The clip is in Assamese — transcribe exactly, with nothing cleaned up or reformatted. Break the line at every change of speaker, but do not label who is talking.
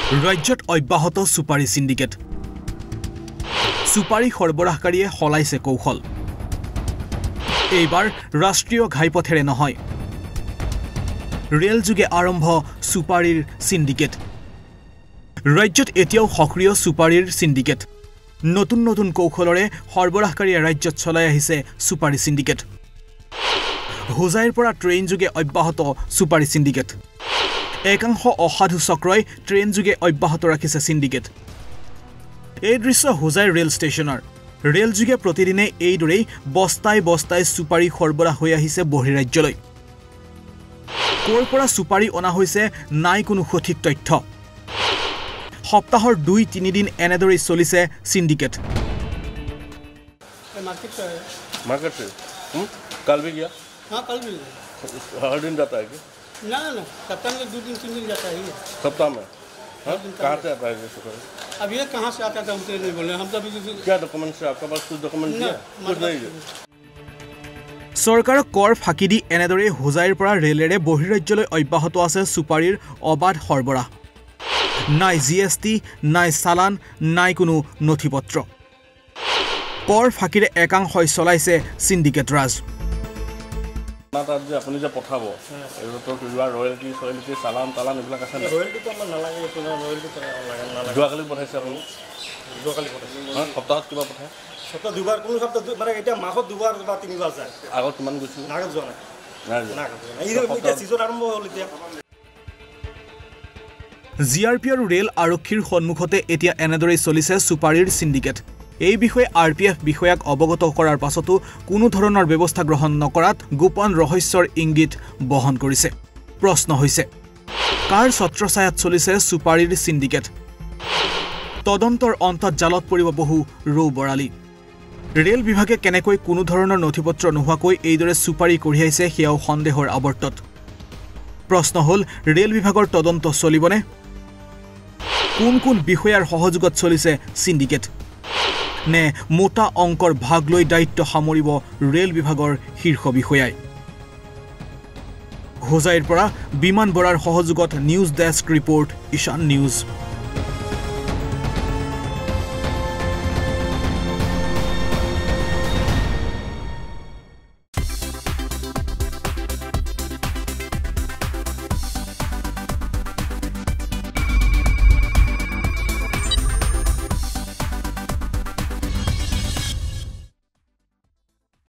ৰাজ্যত অব্যাহত সুপাৰী সিন্ডিকেট সুপাৰী সৰবৰাহকাৰীয়ে হলাইছে কৌশল এইবাৰ ৰাষ্ট্ৰীয় ঘাইপথেৰে নহয় ৰেল যোগে আৰম্ভ সুপাৰীৰ সিন্ডিকেট ৰাজ্যত এতিয়াও সক্ৰিয় সুপাৰীৰ সিন্ডিকেট নতুন নতুন কৌশলৰে সৰবৰাহকাৰীয়ে ৰাজ্যত চলাই আহিছে সুপাৰী সিন্ডিকেট হোজাইৰ পৰা ট্ৰেইন যোগে অব্যাহত সুপাৰী সিন্ডিকেট একাংশ অসাধু চক্ৰই ট্ৰেইন যোগে অব্যাহত ৰাখিছে সিন্ডিকেট এই দৃশ্য হোজাই ৰেল ষ্টেচনৰ ৰেল যোগে প্ৰতিদিনে এইদৰেই বস্তাই বস্তাই সুপাৰী সৰবৰাহ হৈ আহিছে বহিৰাজ্যলৈ কৰ পৰা সুপাৰী অনা হৈছে নাই কোনো সঠিক তথ্য সপ্তাহৰ দুই তিনি দিন এনেদৰেই চলিছে সিন্ডিকেট
मार्केट का है
मार्केट से हुँ? कल भी गया
हाँ कल भी
हर दिन जाता है कि
ना ना सप्ताह में दो दिन तीन दिन जाता है
सप्ताह में हाँ कहाँ से आता है ये सुपारी
अब ये कहाँ से आता था हमसे नहीं बोले हम तो अभी
क्या डॉक्यूमेंट से आपके पास कुछ डॉक्यूमेंट है कुछ नहीं है
চৰকাৰক কৰ ফাঁকি দি এনেদৰে হোজাইৰ পৰা ৰেলেৰে বহিৰাজ্যলৈ অব্যাহত আছে সুপাৰীৰ অবাধ সৰবৰাহ নাই জিএসটি নাই চালান নাই কোনো নথিপত্ৰ কৰ ফাঁকিৰে একাংশই চলাইছে সিন্ডিকেট ৰাজ
তাত যে আপুনি যে পঠাব এইটো কিবা ৰয়েলটি চয়েলটি চালান তালান এইবিলাক আছে নাই
रॉयल्टी तो नालागे रॉयल्टी तो नालागे
যোৱাকালি পঠাইছে আপুনি
যোৱাকালি পঠাইছে
হয় সপ্তাহত কিবা পঠায়
সপ্তাহ দুবাৰ কোনো সপ্তাহ মানে এতিয়া মাহত দুবাৰ বা তিনিবাৰ যায়
আগত কিমান গৈছিল
নাগাত যোৱা নাই
নাই যোৱা।
নাগাত যোৱা নাই এই এতিয়া ছিজন আৰম্ভ হ'ল এতিয়া
জি আৰ পি আৰু ৰেল আৰক্ষীৰ সন্মুখতে এতিয়া এনেদৰেই চলিছে সুপাৰীৰ সিন্ডিকেট এই বিষয়ে আৰ পি এফ বিষয়াক অৱগত কৰাৰ পাছতো কোনো ধৰণৰ ব্যৱস্থা গ্ৰহণ নকৰাত গোপন ৰহস্যৰ ইংগিত বহন কৰিছে প্ৰশ্ন হৈছে কাৰ ছত্ৰছায়াত চলিছে সুপাৰীৰ সিন্ডিকেট তদন্তৰ অন্তত জালত পৰিব বহু ৰৌ বৰালি ৰেল বিভাগে কেনেকৈ কোনো ধৰণৰ নথিপত্ৰ নোহোৱাকৈ এইদৰে সুপাৰী কঢ়িয়াইছে সেয়াও সন্দেহৰ আৱৰ্তত প্ৰশ্ন হ'ল ৰেল বিভাগৰ তদন্ত চলিবনে কোন কোন বিষয়াৰ সহযোগত চলিছে সিন্ডিকেট নে মোটা অংকৰ ভাগ লৈ দায়িত্ব সামৰিব ৰেল বিভাগৰ শীৰ্ষ বিষয়াই হোজাইৰ পৰা বিমান বৰাৰ সহযোগত news desk report Ishan news.